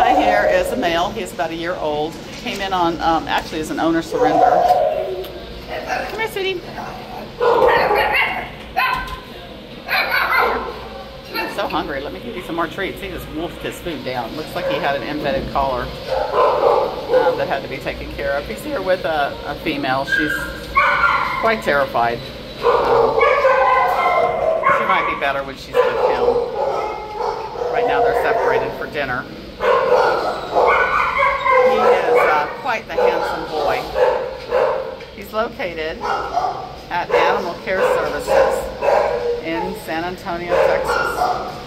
guy here is a male. He's about a year old. Came in on, actually as an owner surrender. Come here, sweetie. He's so hungry. Let me give you some more treats. He just wolfed his food down. Looks like he had an embedded collar that had to be taken care of. He's here with a female. She's quite terrified. She might be better when she's with him. Right now they're separated for dinner. He is quite the handsome boy. He's located at Animal Care Services in San Antonio, Texas.